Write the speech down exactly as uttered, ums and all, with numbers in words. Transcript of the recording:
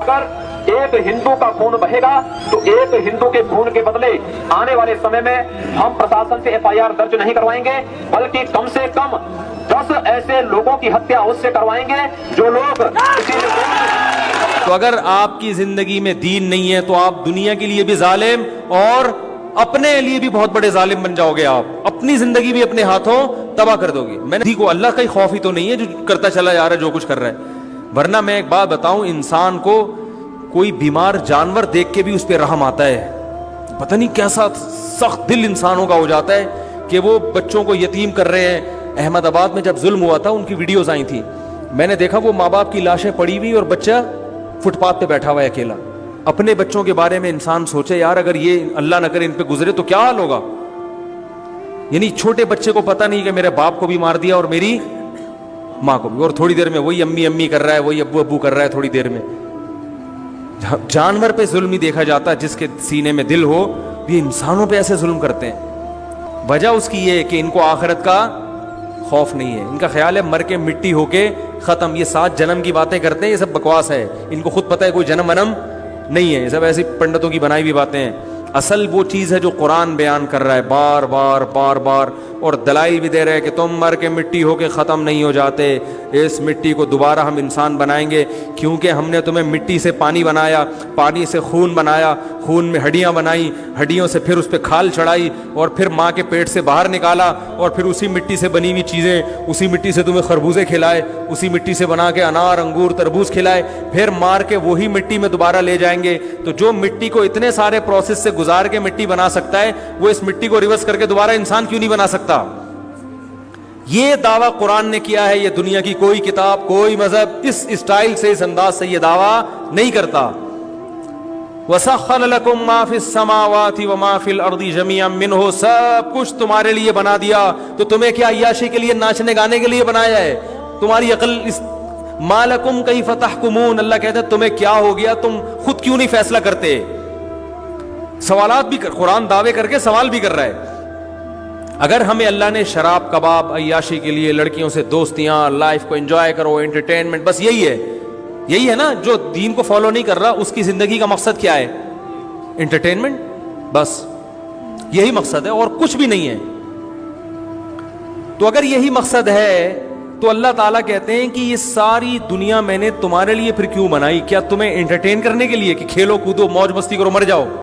अगर एक हिंदू का खून बहेगा तो एक हिंदू के खून के बदले आने वाले समय में हम प्रशासन से एफ आई आर दर्ज नहीं करवाएंगे, बल्कि कम से कम दस ऐसे लोगों की हत्या उससे करवाएंगे जो लोग किसी तो अगर आपकी जिंदगी में दीन नहीं है तो आप दुनिया के लिए भी जालिम और अपने लिए भी बहुत बड़े जालिम बन जाओगे। आप अपनी जिंदगी भी अपने हाथों तबाह कर दोगे। मैंने को अल्लाह का ही खौफ ही तो नहीं है जो करता चला जा रहा है, जो कुछ कर रहा है। वरना मैं एक बात बताऊं, इंसान को कोई बीमार जानवर देख के भी उस पर रहम आता है। पता नहीं कैसा सख्त दिल इंसानों का हो जाता है कि वो बच्चों को यतीम कर रहे हैं। अहमदाबाद में जब जुल्म हुआ था उनकी वीडियोस आई थी, मैंने देखा वो माँ बाप की लाशें पड़ी हुई और बच्चा फुटपाथ पे बैठा हुआ है अकेला। अपने बच्चों के बारे में इंसान सोचे यार, अगर ये अल्लाह न करे इन पे गुजरे तो क्या हाल होगा। यानी छोटे बच्चे को पता नहीं कि मेरे बाप को भी मार दिया और मेरी माँ को भी, और थोड़ी देर में वही अम्मी अम्मी कर रहा है, वही अब्बू अब्बू कर रहा है। थोड़ी देर में जानवर पे जुल्म ही देखा जाता है। जिसके सीने में दिल हो, ये इंसानों पे ऐसे जुल्म करते हैं। वजह उसकी ये है कि इनको आखिरत का खौफ नहीं है। इनका ख्याल है मर के मिट्टी होके खत्म। ये सात जन्म की बातें करते हैं, ये सब बकवास है। इनको खुद पता है कोई जन्म वनम नहीं है, ये सब ऐसी पंडितों की बनाई हुई बातें हैं। असल वो चीज़ है जो कुरान बयान कर रहा है बार बार बार बार, और दलाइल भी दे रहे हैं कि तुम मर के मिट्टी होके ख़त्म नहीं हो जाते। इस मिट्टी को दोबारा हम इंसान बनाएंगे, क्योंकि हमने तुम्हें मिट्टी से पानी बनाया, पानी से खून बनाया, खून में हड्डियाँ बनाई, हड्डियों से फिर उस पर खाल चढ़ाई और फिर माँ के पेट से बाहर निकाला, और फिर उसी मिट्टी से बनी हुई चीज़ें, उसी मिट्टी से तुम्हें खरबूजे खिलाए, उसी मिट्टी से बना के अनार अंगूर तरबूज खिलाए, फिर मार के वही मिट्टी में दोबारा ले जाएंगे। तो जो मिट्टी को इतने सारे प्रोसेस से गुजार के मिट्टी बना सकता है, वो इस मिट्टी को रिवर्स करके दोबारा इंसान क्यों नहीं बना सकता। ये दावा कुरान ने किया है। ये दुनिया की कोई किताब, कोई मजहब इस स्टाइल से, इस अंदाज से ये दावा नहीं करता। वसख्खर लकुम मा फिस समावाति व मा फिल अर्दि जमीअन मिन्हु, सब कुछ तुम्हारे लिए बना दिया। तो तुम्हें क्या अय्याशी के लिए, नाचने गाने के लिए बनाया है? तुम्हारी अकल इस मालकुम कैफ तहकुमून, अल्लाह कहता है तुम्हें क्या हो गया, तुम खुद क्यों नहीं फैसला करते। सवालात भी कर, कुरान दावे करके सवाल भी कर रहा है। अगर हमें अल्लाह ने शराब कबाब अय्याशी के लिए, लड़कियों से दोस्तियां, लाइफ को एंजॉय करो, एंटरटेनमेंट, बस यही है, यही है ना। जो दीन को फॉलो नहीं कर रहा उसकी जिंदगी का मकसद क्या है? एंटरटेनमेंट, बस यही मकसद है और कुछ भी नहीं है। तो अगर यही मकसद है तो अल्लाह ताला कहते हैं कि ये सारी दुनिया मैंने तुम्हारे लिए फिर क्यों बनाई? क्या तुम्हें एंटरटेन करने के लिए कि खेलो कूदो मौज मस्ती करो मर जाओ?